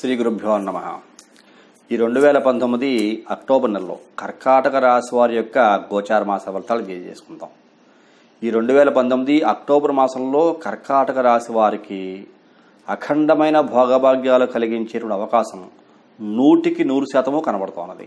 శ్రీ గురుభ్యో నమః. ఈ 2019 అక్టోబర్ నెలలో కర్కాటక రాశి వారి యొక్క గోచార మాస ఫలితాలు తెలియజేసుకుందాం. ఈ 2019 అక్టోబర్ మాసంలో కర్కాటక రాశి వారికి అఖండమైన భోగభాగ్యాలు కలిగించేటువంటి అవకాశం 100% కనబడుతున్నది.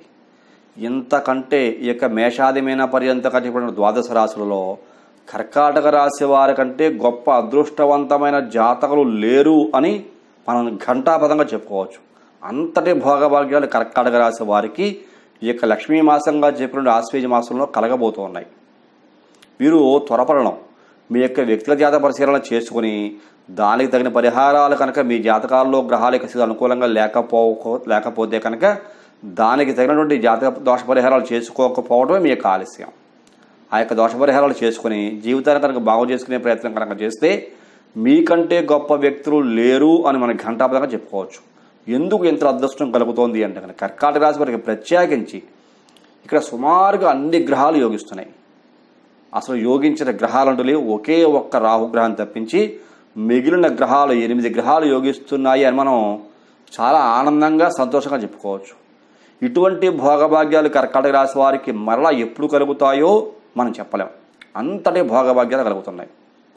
ఇంతకంటే ఈ యొక్క మేషాదిమైన పర్యంత కట్టిపడిన ద్వాదశ రాశులలో కర్కాటక రాశి వారి కంటే గొప్ప అదృష్టవంతమైన జాతకులు లేరు అని మనం ఘంటాపదంగా చెప్పుకోవచ్చు. అంతటి భోగభాగ్యాలు కర్కాటక రాశి వారికి ఈ యొక్క లక్ష్మీ మాసంగా చెప్పిన ఆశ్వేజ మాసంలో కలగబోతున్నాయి. వీరు త్వరపడడం, మీ యొక్క వ్యక్తిగత జాతక పరిశీలన చేసుకుని దానికి తగిన పరిహారాలు కనుక మీ జాతకాల్లో గ్రహాల యొక్క స్థితి అనుకూలంగా లేకపోతే కనుక దానికి తగినటువంటి జాతక దోష పరిహారాలు చేసుకోకపోవడమే మీ యొక్క ఆలస్యం. ఆ యొక్క దోష పరిహారాలు చేసుకుని జీవితాన్ని కనుక బాగు చేసుకునే ప్రయత్నం కనుక చేస్తే మీకంటే గొప్ప వ్యక్తులు లేరు అని మనం ఘంటాపదంగా చెప్పుకోవచ్చు. ఎందుకు ఎంత అదృష్టం కలుగుతోంది అంటే కనుక కర్కాటక రాశి వారికి ప్రత్యేకించి ఇక్కడ సుమారుగా అన్ని గ్రహాలు యోగిస్తున్నాయి. అసలు యోగించిన గ్రహాలంటూ లేవు, ఒకే ఒక్క రాహుగ్రహం తప్పించి మిగిలిన గ్రహాలు 8 గ్రహాలు యోగిస్తున్నాయి అని మనం చాలా ఆనందంగా సంతోషంగా చెప్పుకోవచ్చు. ఇటువంటి భోగభాగ్యాలు కర్కాటక రాశి వారికి మరలా ఎప్పుడు కలుగుతాయో మనం చెప్పలేం. అంతటి భోగభాగ్యాలు కలుగుతున్నాయి.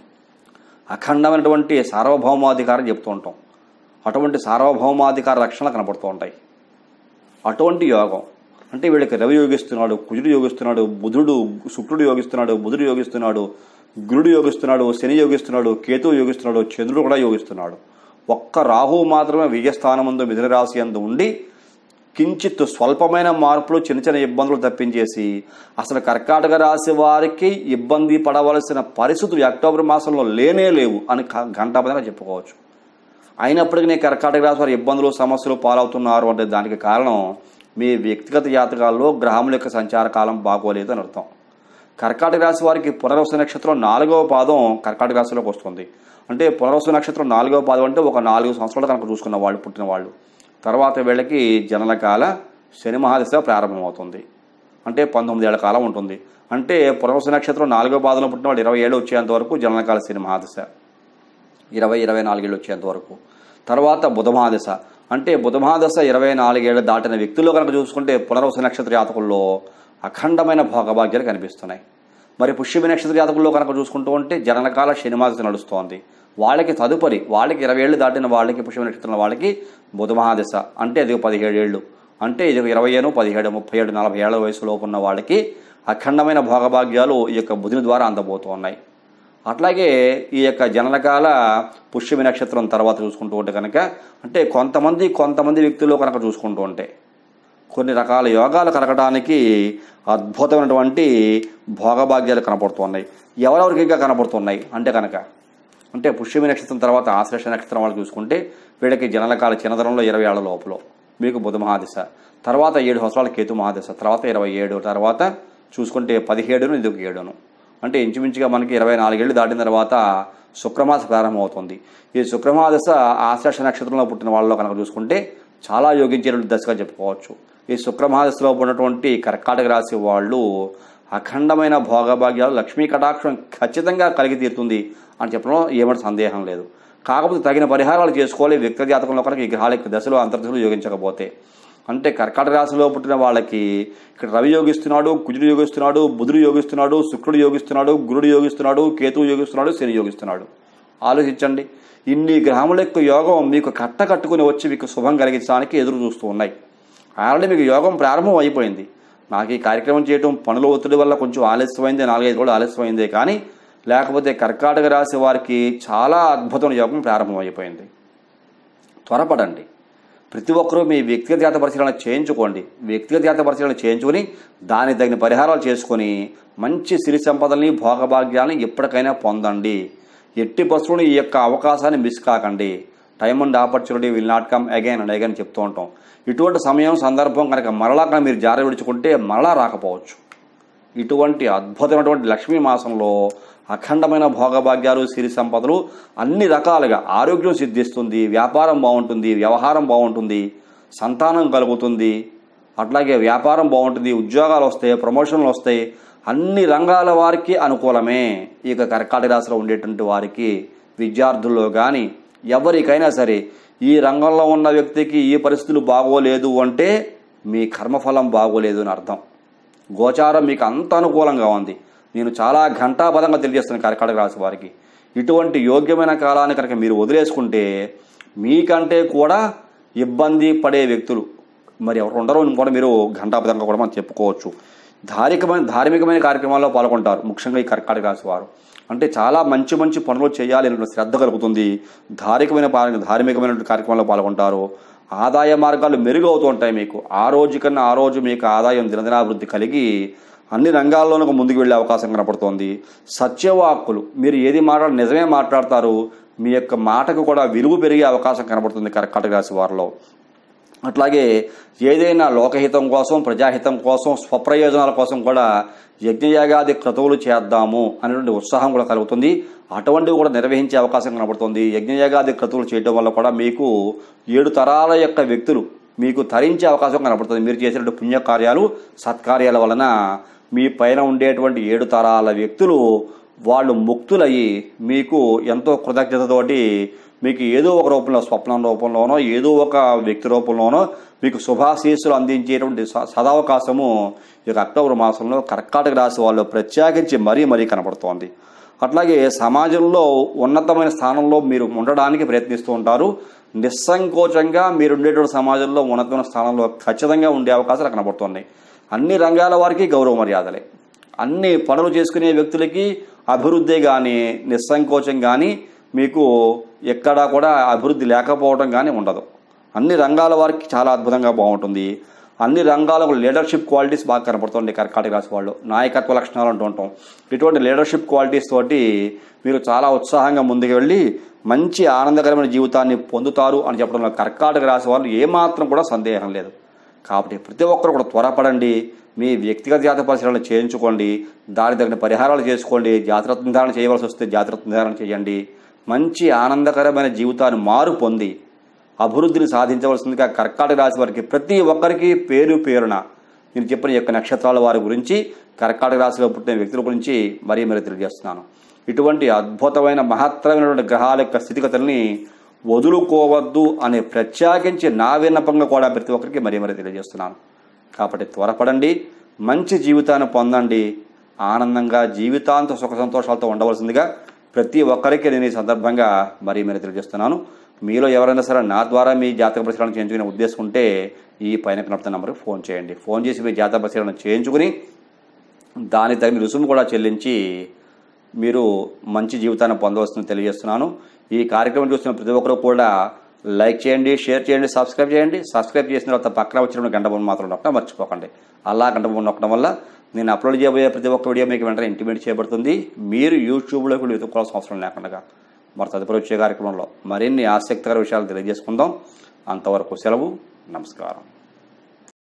అఖండమైనటువంటి సార్వభౌమాధికారం చెప్తూ ఉంటాం. అటువంటి సార్వభౌమాధికార రక్షణ కనబడుతూ ఉంటాయి. అటువంటి యోగం అంటే వీళ్ళకి రవి యోగిస్తున్నాడు, కుజుడు యోగిస్తున్నాడు, శుక్రుడు యోగిస్తున్నాడు, బుధుడు యోగిస్తున్నాడు, గురుడు యోగిస్తున్నాడు, శని యోగిస్తున్నాడు, కేతువు యోగిస్తున్నాడు, చంద్రుడు కూడా యోగిస్తున్నాడు. ఒక్క రాహువు మాత్రమే వ్యయస్థానమందు మిథున రాశి అందు ఉండి కించిత్ స్వల్పమైన మార్పులు చిన్న చిన్న ఇబ్బందులు తప్పించేసి అసలు కర్కాటక రాశి వారికి ఇబ్బంది పడవలసిన పరిస్థితులు అక్టోబర్ మాసంలో లేనే లేవు అని ఘంటాపదంగా చెప్పుకోవచ్చు. అయినప్పటికీ కర్కాటక రాశి వారి ఇబ్బందులు సమస్యలు పాలవుతున్నారు అంటే దానికి కారణం మీ వ్యక్తిగత జాతకాల్లో గ్రహముల యొక్క సంచార కాలం బాగోలేదు అని అర్థం. కర్కాటక రాశి వారికి పునర్వసు నక్షత్రం 4వ పాదం కర్కాటక రాశిలోకి వస్తుంది. అంటే పునర్వసు నక్షత్రం 4వ పాదం అంటే ఒక 4 సంవత్సరాలు కనుక చూసుకున్న వాళ్ళు, పుట్టిన వాళ్ళు, తర్వాత వీళ్ళకి జననకాల శని మహాదశ ప్రారంభమవుతుంది. అంటే 19 ఏళ్ల కాలం ఉంటుంది. అంటే పునర్వసు నక్షత్రం 4వ పాదంలో పుట్టిన వాళ్ళు 20 ఏళ్ళు వచ్చేంత వరకు జననకాల శని మహాదశ, 20-24 ఏళ్ళు వచ్చేంత వరకు. తర్వాత బుధ మహాదశ, అంటే బుధ మహాదశ 24 ఏళ్ళు దాటిన వ్యక్తుల్లో కనుక చూసుకుంటే పునర్వసు నక్షత్ర జాతకుల్లో అఖండమైన భోగభాగ్యాలు కనిపిస్తున్నాయి. మరి పుష్యమి నక్షత్ర జాతకుల్లో కనుక చూసుకుంటూ ఉంటే జననకాల శని మహాదశ నడుస్తోంది. వాళ్ళకి తదుపరి వాళ్ళకి 20 ఏళ్ళు దాటిన వాళ్ళకి పుష్యమి నక్షత్రం వాళ్ళకి బుధ మహాదశ, అంటే అది 17 ఏళ్ళు, అంటే ఇది 20, 17, 37, 40 ఏళ్ల వయసులోపు ఉన్న వాళ్ళకి అఖండమైన భోగభాగ్యాలు ఈ యొక్క బుధుని ద్వారా అందబోతూ ఉన్నాయి. అట్లాగే ఈ యొక్క జననకాల పుష్యమి నక్షత్రం తర్వాత చూసుకుంటూ ఉంటే కనుక అంటే కొంతమంది వ్యక్తుల్లో కనుక చూసుకుంటూ ఉంటే కొన్ని రకాల యోగాలు కలగడానికి అద్భుతమైనటువంటి భోగభాగ్యాలు కనపడుతున్నాయి. ఎవరెవరికి ఇంకా కనపడుతున్నాయి అంటే కనుక అంటే పుష్యమి నక్షత్రం తర్వాత ఆశ్లేష నక్షత్రం వాళ్ళు చూసుకుంటే వీళ్ళకి జననకాల చిన్నతనంలో 20 ఏళ్ల లోపల మీకు బుధ మహాదశ, తర్వాత 7 సంవత్సరాల కేతు మహాదశ, తర్వాత 27, తర్వాత చూసుకుంటే 17, ఇది 7, అంటే ఇంచుమించుగా మనకి 24 ఏళ్ళు దాటిన తర్వాత శుక్రమాస ప్రారంభమవుతుంది. ఈ శుక్రమాదశ ఆశ్లేష నక్షత్రంలో పుట్టిన వాళ్ళలో కనుక చూసుకుంటే చాలా యోగించేటువంటి దశగా చెప్పుకోవచ్చు. ఈ శుక్రమాదశలో ఉన్నటువంటి కర్కాటక రాశి వాళ్ళు అఖండమైన భోగభాగ్యాలు, లక్ష్మీ కటాక్షం ఖచ్చితంగా కలిగి తీరుతుంది అని చెప్పడంలో ఏమంటే సందేహం లేదు. కాకపోతే తగిన పరిహారాలు చేసుకోవాలి. వ్యక్తిగత జాతకంలో కనుక ఈ గ్రహాల యొక్క దశలో అంతర్దశలు యోగించకపోతే అంటే కర్కాటక రాశిలో పుట్టిన వాళ్ళకి ఇక్కడ రవి యోగిస్తున్నాడు, కుజుడు యోగిస్తున్నాడు, బుధుడు యోగిస్తున్నాడు, శుక్రుడు యోగిస్తున్నాడు, గురుడు యోగిస్తున్నాడు, కేతువు యోగిస్తున్నాడు, శని యోగిస్తున్నాడు. ఆలోచించండి, ఇన్ని గ్రహముల యొక్క యోగం మీకు కట్టుకుని వచ్చి మీకు శుభం కలిగించడానికి ఎదురు చూస్తూ ఉన్నాయి. ఆల్రెడీ మీకు యోగం ప్రారంభం అయిపోయింది. నాకు ఈ కార్యక్రమం చేయడం పనుల ఒత్తిడి వల్ల కొంచెం ఆలస్యమైంది, 4-5 రోజులు ఆలస్యమైందే, కానీ లేకపోతే కర్కాటక రాశి వారికి చాలా అద్భుతమైన యోగం ప్రారంభం అయిపోయింది. త్వరపడండి. ప్రతి ఒక్కరూ మీ వ్యక్తిగత జాతక పరిశీలన చేయించుకోండి. వ్యక్తిగత జాతక పరిశీలన చేయించుకొని దానికి తగిన పరిహారాలు చేసుకొని మంచి సిరి సంపదల్ని, భోగభాగ్యాలని ఎప్పటికైనా పొందండి. ఎట్టి బస్సులను ఈ యొక్క అవకాశాన్ని మిస్ కాకండి. Time and opportunity will not come again and again చెప్తూ ఉంటాం. ఇటువంటి సమయం, సందర్భం కనుక మరలా మీరు జార విడుచుకుంటే మరలా రాకపోవచ్చు. ఇటువంటి అద్భుతమైనటువంటి లక్ష్మీ మాసంలో అఖండమైన భోగభాగ్యాలు, సిరి సంపదలు అన్ని రకాలుగా, ఆరోగ్యం సిద్ధిస్తుంది, వ్యాపారం బాగుంటుంది, వ్యవహారం బాగుంటుంది, సంతానం కలుగుతుంది, అట్లాగే వ్యాపారం బాగుంటుంది, ఉద్యోగాలు వస్తాయి, ప్రమోషన్లు వస్తాయి, అన్ని రంగాల వారికి అనుకూలమే. ఇక కర్కాటక రాశిలో ఉండేటువంటి వారికి విద్యార్థుల్లో కానీ ఎవరికైనా సరే ఈ రంగంలో ఉన్న వ్యక్తికి ఈ పరిస్థితులు బాగోలేదు అంటే మీ కర్మఫలం బాగోలేదు అని అర్థం. గోచారం మీకు అంత అనుకూలంగా ఉంది. నేను చాలా ఘంటాపదంగా తెలియజేస్తాను కర్కాటక రాశి వారికి. ఇటువంటి యోగ్యమైన కాలాన్ని కనుక మీరు వదిలేసుకుంటే మీకంటే కూడా ఇబ్బంది పడే వ్యక్తులు మరి ఎవరు ఉండరో కూడా మీరు ఘంటాపదంగా కూడా మనం చెప్పుకోవచ్చు. ధార్మికమైన కార్యక్రమాల్లో పాల్గొంటారు. ముఖ్యంగా ఈ కర్కాటక రాశి వారు అంటే చాలా మంచి మంచి పనులు చేయాలి అనే శ్రద్ధ కలుగుతుంది. ధార్మికమైన కార్యక్రమాల్లో పాల్గొంటారు. ఆదాయ మార్గాలు మెరుగవుతూ ఉంటాయి. మీకు ఆ రోజు కన్నా ఆ రోజు మీకు ఆదాయం దినదినాభివృద్ధి కలిగి అన్ని రంగాల్లోనూ ముందుకు వెళ్ళే అవకాశం కనపడుతోంది. సత్యవాక్కులు, మీరు ఏది నిజమే మాట్లాడతారు. మీ యొక్క మాటకు కూడా విలువ పెరిగే అవకాశం కనబడుతుంది కర్కాటక రాశి వారిలో. అట్లాగే ఏదైనా లోకహితం కోసం, ప్రజాహితం కోసం, స్వప్రయోజనాల కోసం కూడా యజ్ఞయాగాది క్రతువులు చేద్దాము అనేటువంటి ఉత్సాహం కూడా కలుగుతుంది. అటువంటివి కూడా నిర్వహించే అవకాశం కనబడుతుంది. యజ్ఞయాగాది క్రతువులు చేయడం వల్ల కూడా మీకు 7 తరాల యొక్క వ్యక్తులు మీకు తరించే అవకాశం కనబడుతుంది. మీరు చేసినటువంటి పుణ్యకార్యాలు, సత్కార్యాల వలన మీ పైన ఉండేటువంటి 7 తరాల వ్యక్తులు వాళ్ళు ముక్తులయ్యి మీకు ఎంతో కృతజ్ఞతతోటి మీకు ఏదో ఒక రూపంలో, స్వప్నం రూపంలోనో ఏదో ఒక వ్యక్తి రూపంలోనో మీకు శుభాశీస్సులు అందించేటువంటి సదావకాశము ఈ అక్టోబర్ మాసంలో కర్కాటక రాశి వాళ్ళు ప్రత్యేకించి మరీ కనబడుతోంది. అట్లాగే సమాజంలో ఉన్నతమైన స్థానంలో మీరు ఉండడానికి ప్రయత్నిస్తూ ఉంటారు. నిస్సంకోచంగా మీరు ఉండేటువంటి సమాజంలో ఉన్నతమైన స్థానంలో ఖచ్చితంగా ఉండే అవకాశాలు కనబడుతున్నాయి. అన్ని రంగాల వారికి గౌరవ మర్యాదలే. అన్ని పనులు చేసుకునే వ్యక్తులకి అభివృద్ధి కానీ, నిస్సంకోచం కానీ, మీకు ఎక్కడా కూడా అభివృద్ధి లేకపోవడం కానీ ఉండదు. అన్ని రంగాల వారికి చాలా అద్భుతంగా బాగుంటుంది. అన్ని రంగాలకు లీడర్షిప్ క్వాలిటీస్ బాగా కనపడుతుంది కర్కాటక రాశి వాళ్ళు. నాయకత్వ లక్షణాలు అంటూ ఉంటాం. ఇటువంటి లీడర్షిప్ క్వాలిటీస్ తోటి మీరు చాలా ఉత్సాహంగా ముందుకు వెళ్ళి మంచి ఆనందకరమైన జీవితాన్ని పొందుతారు అని చెప్పడంలో కర్కాటక రాశి వాళ్ళు ఏమాత్రం కూడా సందేహం లేదు. కాబట్టి ప్రతి ఒక్కరు కూడా త్వరపడండి. మీ వ్యక్తిగత జాతక పరిశీలన చేయించుకోండి. దానికి తగిన పరిహారాలు చేసుకోండి. జాతరత్న నిర్ధారణ చేయవలసి వస్తే జాతరత్న నిర్ధారణ చేయండి. మంచి ఆనందకరమైన జీవితాన్ని మారు పొంది అభివృద్ధిని సాధించవలసిందిగా కర్కాటక రాశి వారికి ప్రతి ఒక్కరికి పేరున నేను చెప్పిన యొక్క నక్షత్రాల వారి గురించి, కర్కాటక రాశిలో పుట్టిన వ్యక్తుల గురించి మరీ తెలియజేస్తున్నాను. ఇటువంటి అద్భుతమైన మహత్తరమైనటువంటి గ్రహాల యొక్క స్థితిగతుల్ని వదులుకోవద్దు అనే ప్రత్యేకించి నా విన్నపంగా కూడా ప్రతి ఒక్కరికి మరీ తెలియజేస్తున్నాను. కాబట్టి త్వరపడండి, మంచి జీవితాన్ని పొందండి, ఆనందంగా జీవితాంత సుఖ సంతోషాలతో ఉండవలసిందిగా ప్రతి ఒక్కరికి నేను ఈ సందర్భంగా మరీ తెలియజేస్తున్నాను. మీలో ఎవరైనా సరే నా ద్వారా మీ జాతక పరిశీలన చేయించుకునే ఉద్దేశం ఉంటే ఈ పైన కనపడుతున్న నెంబర్కి ఫోన్ చేయండి. ఫోన్ చేసి మీ జాతక పరిశీలన చేయించుకుని దానికి తగిన రుసుము కూడా చెల్లించి మీరు మంచి జీవితాన్ని పొందవలసిందని తెలియజేస్తున్నాను. ఈ కార్యక్రమం చూస్తున్న ప్రతి ఒక్కరూ కూడా లైక్ చేయండి, షేర్ చేయండి, సబ్స్క్రైబ్ చేయండి. సబ్స్క్రైబ్ చేసిన తర్వాత పక్కన వచ్చిన గంట బొమ్మ మాత్రం నొక్కడం మర్చిపోకండి. అలా గంట బొమ్మ నొక్కడం వల్ల నేను అప్లోడ్ చేయబోయే ప్రతి ఒక్క వీడియో మీకు వెంటనే ఇంటిమేట్ చేయబడుతుంది. మీరు యూట్యూబ్లోకి కూడా వెతుక్కోవాల్సిన అవసరం లేకుండా మరి తదుపరి వచ్చే కార్యక్రమంలో మరిన్ని ఆసక్తికర విషయాలు తెలియజేసుకుందాం. అంతవరకు సెలవు. నమస్కారం.